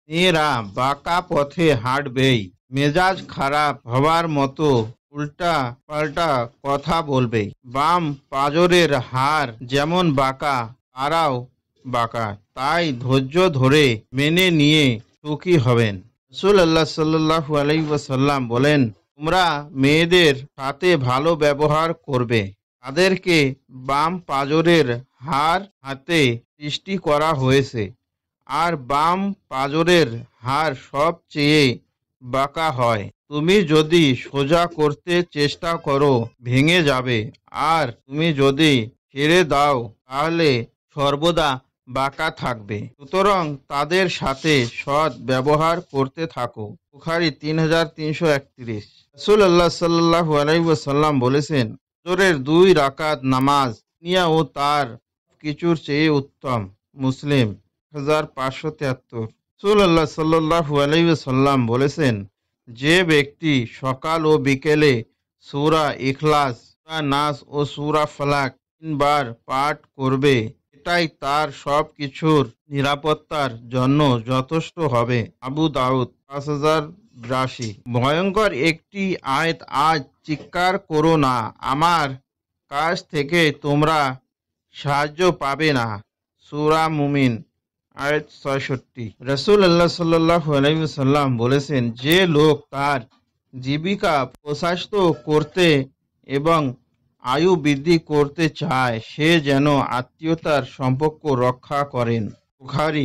মেয়েরা বাঁকা পথে হাঁটবেই, মেজাজ খারাপ হবার মতো উল্টা পাল্টা কথা বলবে। বাম পাঁজরের হাড় যেমন বাঁকা, তারাও বাঁকা, তাই ধৈর্য ধরে মেনে নিয়ে সুখী হবেন। রাসূলুল্লাহ সাল্লাল্লাহু আলাইহি ওয়াসাল্লাম বলেন, তোমরা মেয়েদের সাথে ভালো ব্যবহার করবে। তাদেরকে বাম পাঁজরের হাড় হাতে সৃষ্টি করা হয়েছে, আর বাম পাঁজরের হাড় সবচেয়ে বাঁকা হয়। তুমি যদি সোজা করতে চেষ্টা করো ভেঙে যাবে, আর তুমি যদি ছেড়ে দাও তাহলে সর্বদা বাঁকা থাকবে। সুতরাং তাদের সাথে সৎ ব্যবহার করতে থাকো। বুখারী 3331। রাসূলুল্লাহ সাল্লাল্লাহু আলাইহি ওয়াসাল্লাম বলেছেন, ফজরের 2 রাকাত নামাজ দুনিয়া ও তার কিছুর চেয়ে উত্তম। মুসলিম 1573। রাসূলুল্লাহ সাল্লাল্লাহু আলাইহি ওয়াসাল্লাম বলেছেন, যে ব্যক্তি সকাল ও বিকেলে সূরা ইখলাস, সূরা নাস ও সূরা ফালাক 3 বার পাঠ করবে, এটাই তার সব কিছুর নিরাপত্তার জন্য যথেষ্ট হবে। আবু দাউদ 5082। ভয়ঙ্কর একটি আয়াত আজ চিৎকার করো না, আমার কাছ থেকে তোমরা সাহায্য পাবে না। সূরা মুমিন আয়াত 66। রাসূলুল্লাহ সাল্লাল্লাহু আলাইহি ওয়াসাল্লাম বলেছেন, যে লোক তার জীবিকা প্রশস্ত করতে এবং আয়ু বৃদ্ধি করতে চায়, সে যেন আত্মীয়তার সম্পর্ক রক্ষা করেন। বুখারী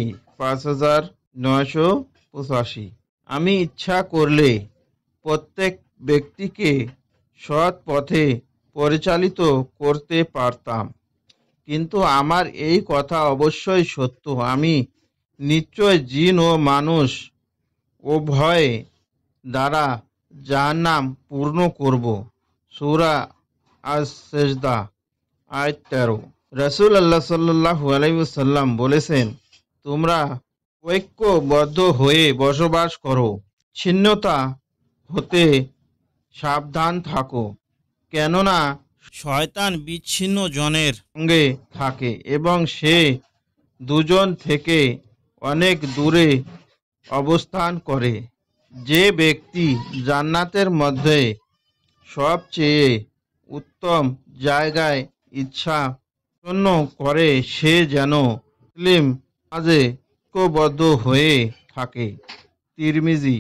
5985। আমি ইচ্ছা করলে প্রত্যেক ব্যক্তিকে সৎ পথে পরিচালিত করতে পারতাম, কিন্তু আমার এই কথা অবশ্যই সত্য, আমি নিশ্চয় জিন ও মানুষ উভয় দ্বারা জাহান্নাম পূর্ণ করব। সূরা আস-সাজদা আয়াত 13। রাসূলুল্লাহ সাল্লাল্লাহু আলাইহি ওয়াসাল্লাম বলেছেন, তোমরা ঐক্যবদ্ধ হয়ে বসবাস করো, ছিন্নতা হতে সাবধান থাকো, কেননা শয়তান বিচ্ছিন্ন জনের সঙ্গে থাকে এবং সে দুজন থেকে অনেক দূরে অবস্থান করে। যে ব্যক্তি জান্নাতের মধ্যে সবচেয়ে উত্তম জায়গায় ইচ্ছা পূর্ণ করে, সে যেন মুসলিম মাঝে ঐক্যবদ্ধ হয়ে থাকে। তিরমিজি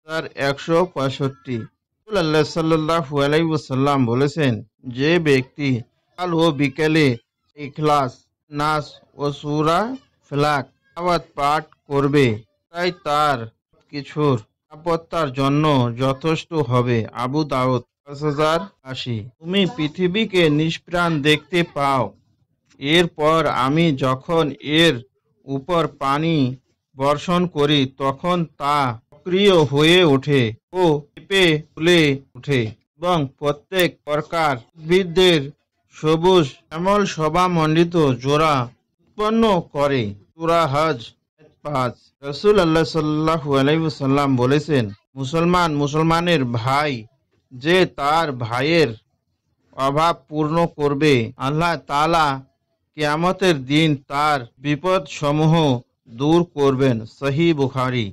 165। রাসূলুল্লাহ সাল্লাল্লাহু আলাইহি ওয়াসাল্লাম বলেছেন, যে ব্যক্তি সকাল ও বিকেলে ইখলাস, নাস ও সূরা ফালাক তিলাওয়াত পাঠ করবে, তাই তার কিছুর নিরাপত্তার জন্য যথেষ্ট হবে। আবু দাউদ 5080। তুমি পৃথিবীকে নিষ্প্রাণ দেখতে পাও, এরপর আমি যখন এর উপর পানি বর্ষণ করি তখন তা সক্রিয় হয়ে ওঠে ও পেঁপে ফুলে ওঠে এবং প্রত্যেক প্রকার উদ্ভিদের সবুজ শ্যামল শোভামণ্ডিত জোড়া উৎপন্ন করে। সূরা হজ 5। রাসূলুল্লাহ সাল্লাল্লাহু আলাইহি ওয়াসাল্লাম বলেছেন, মুসলমানের ভাই যে তার ভাইয়ের অভাব পূর্ণ করবে, আল্লাহ তাআলা কিয়ামতের দিন তার বিপদ সমূহ দূর করবেন। সহিহ বুখারী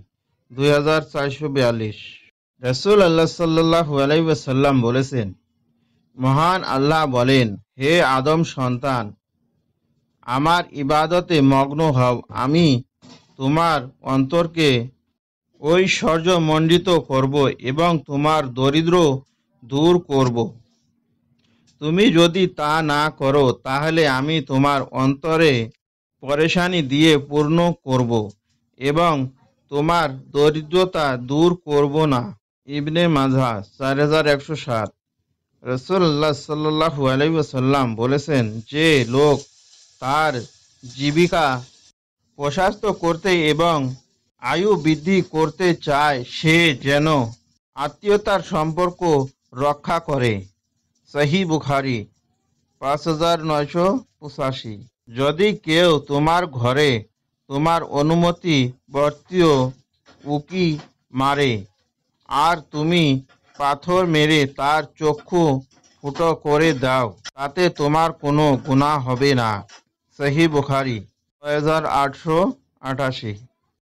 2442। রাসূলুল্লাহ সাল্লাল্লাহু আলাইহি ওয়াসাল্লাম বলেছেন, মহান আল্লাহ বলেন, হে আদম সন্তান, আমার ইবাদতে মগ্ন হও, আমি তোমার অন্তরকে ঐশ্বর্যমণ্ডিত করব এবং তোমার দরিদ্র দূর করব। তুমি যদি তা না করো তাহলে আমি তোমার অন্তরে পরেশানি দিয়ে পূর্ণ করব এবং তোমার দরিদ্রতা দূর করব না। ইবনে মাজাহ 4107। রাসূলুল্লাহ সাল্লাল্লাহু আলাইহি ওয়াসাল্লাম বলেছেন, যে লোক তার জীবিকা প্রশস্ত করতে এবং আয়ু বৃদ্ধি করতে চায়, সে যেন আত্মীয়তার সম্পর্ক রক্ষা করে। সহিহ বুখারী 5985। যদি কেউ তোমার ঘরে তোমার অনুমতি বর্তীয় উকি মারে আর তুমি পাথর মেরে তার চক্ষু ফুটো করে দাও, তাতে তোমার কোনো গুনাহ হবে না। সহিহ বুখারী 6888।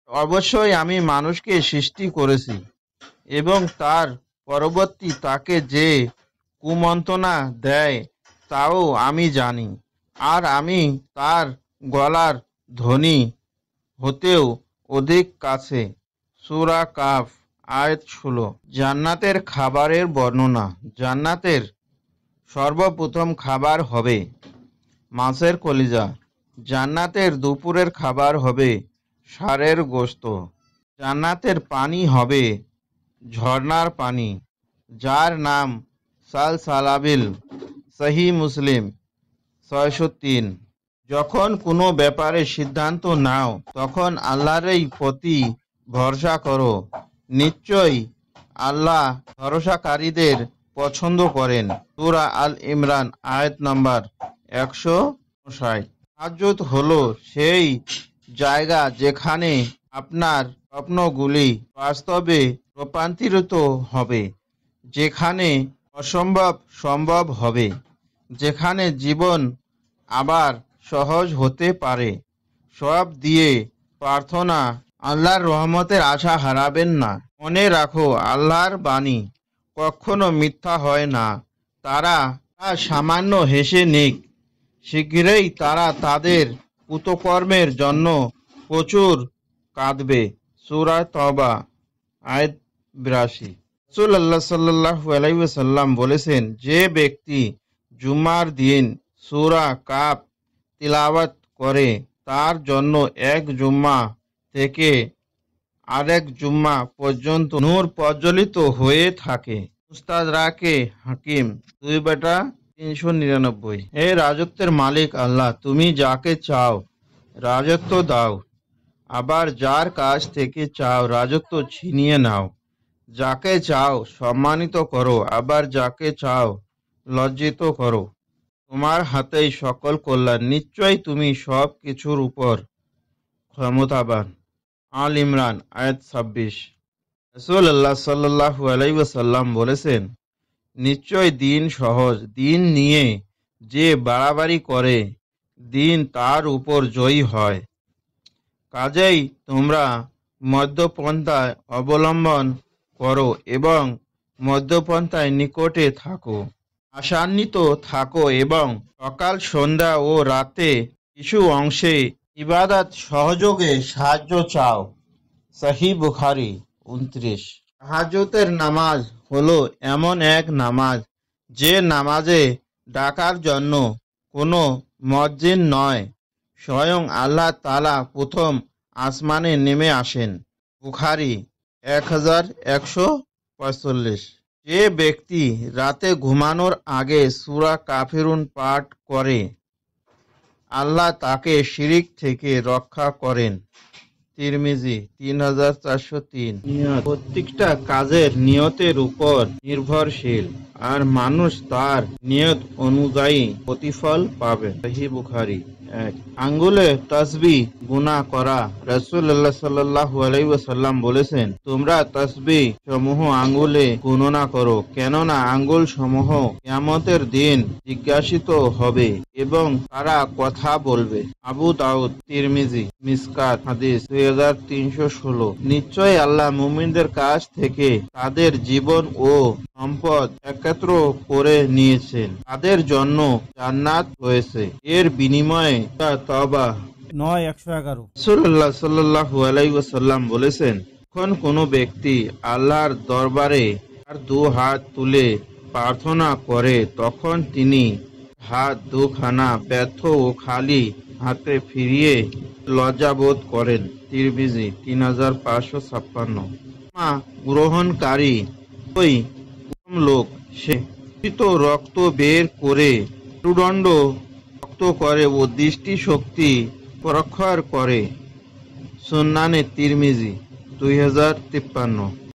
অবশ্যই আমি মানুষকে সৃষ্টি করেছি এবং তার পরবর্তী তাকে যে কুমন্ত্রণা দেয় তাও আমি জানি, আর আমি তার গলার ধ্বনি হতেও অধিক কাছে। সূরা কাফ আয়াত 16। জান্নাতের খাবারের বর্ণনা। জান্নাতের সর্বপ্রথম খাবার হবে মাছের কলিজা। জান্নাতের দুপুরের খাবার হবে ষাঁড়ের গোশত। জান্নাতের পানি হবে ঝর্ণার পানি, যার নাম সালসালাবিল। সহিহ মুসলিম 603। যখন কোনো ব্যাপারে সিদ্ধান্ত নাও তখন আল্লাহরই প্রতি ভরসা করো, নিশ্চয়ই আল্লাহ ভরসাকারীদের পছন্দ করেন। সূরা আল ইমরান আয়াত নম্বর 159। তাহাজ্জুদ হলো সেই জায়গা যেখানে আপনার স্বপ্নগুলি বাস্তবে রূপান্তরিত হবে, যেখানে অসম্ভব সম্ভব হবে, যেখানে জীবন আবার সহজ হতে পারে। সব দিয়ে প্রার্থনা, আল্লাহর রহমতের আশা হারাবেন না। মনে রাখো, আল্লাহর বাণী কখনো মিথ্যা হয় না। তারা সামান্য হেসে নিক, শীঘ্রই তারা তাদের কৃতকর্মের জন্য প্রচুর কাঁদবে। সূরা তওবা আয়াত 82। রাসূলুল্লাহ সাল্লাল্লাহু আলাইহি ওয়াসাল্লাম বলেছেন, যে ব্যক্তি জুমার দিন সূরা কাফ তিলাওয়াত করে তার জন্য এক জুম্মা থেকে আরেক জুম্মা পর্যন্ত নূর প্রজ্বলিত হয়ে থাকে। মুস্তাদরাকে হাকিম 2/399। হে রাজত্বের মালিক আল্লাহ, তুমি যাকে চাও রাজত্ব দাও, আবার যার কাছ থেকে চাও রাজত্ব ছিনিয়ে নাও। যাকে চাও সম্মানিত করো, আবার যাকে চাও লজ্জিত করো। তোমার হাতেই সকল কল্যাণ, নিশ্চয়ই তুমি সব কিছুর উপর ক্ষমতাবান। আল ইমরান আয়াত 26। রাসূলুল্লাহ সাল্লাল্লাহু আলাইহি ওয়াসাল্লাম বলেছেন, নিশ্চয় দিন সহজ। দিন নিয়ে যে বাড়াবাড়ি করে দিন তার উপর জয়ী হয়। কাজেই তোমরা মধ্যপন্থায় অবলম্বন করো এবং মধ্যপন্থায় নিকটে থাকো, আশান্বিত থাকো এবং সকাল সন্ধ্যা ও রাতে কিছু অংশে ইবাদত সহযোগে সাহায্য চাও। সহিহ বুখারী 29। তাহাজ্জুদের নামাজ হলো এমন এক নামাজ যে নামাজে ডাকার জন্য কোনো মুয়াজ্জিন নয়, স্বয়ং আল্লাহ তাআলা প্রথম আসমানে নেমে আসেন। বুখারী 1145। যে ব্যক্তি রাতে ঘুমানোর আগে সূরা কাফিরুন পাঠ করে আল্লাহ তাকে শিরক থেকে রক্ষা করেন। তিরমিজি 3403। নিয়ত প্রত্যেকটা কাজের নিয়তের উপর নির্ভরশীল, আর মানুষ তার নিয়ত অনুযায়ী প্রতিফল পাবে। সহিহ বুখারী 1। আঙ্গুলে তাসবিহ গুনাহ করা। রাসূলুল্লাহ সাল্লাল্লাহু আলাইহি ওয়াসাল্লাম বলেছেন, তোমরা তাসবিহ সমূহ আঙ্গুলে গণনা করো, কেননা আঙ্গুল সমূহ কিয়ামতের দিন জিজ্ঞাসিত হবে এবং তারা কথা বলবে। আবু দাউদ, তিরমিজি, মিসকাত হাদিস 2316। নিশ্চয় আল্লাহ মুমিনদের কাছ থেকে তাদের জীবন ও সম্পদ একত্র করে নিয়েছেন, তাদের জন্য জান্নাত রয়েছে, এর বিনিময়ে তওবা 9:111। রাসূলুল্লাহ সাল্লাল্লাহু আলাইহি ওয়াসাল্লাম বলেছেন, যখন কোনো ব্যক্তি আল্লাহর দরবারে তার দু হাত তুলে প্রার্থনা করে তখন তিনি হাত দুখানা ব্যর্থ ও খালি হাতে ফিরিয়ে লজ্জাবোধ করেন। তিরমিজি 3556। ক্ষমা গ্রহণকারী ওই উত্তম লোক, সে দূষিত রক্ত বের করে মেরুদণ্ড রক্ত করে ও দৃষ্টি শক্তি প্রখর করে। সুন্নানে তিরমিজি 2053।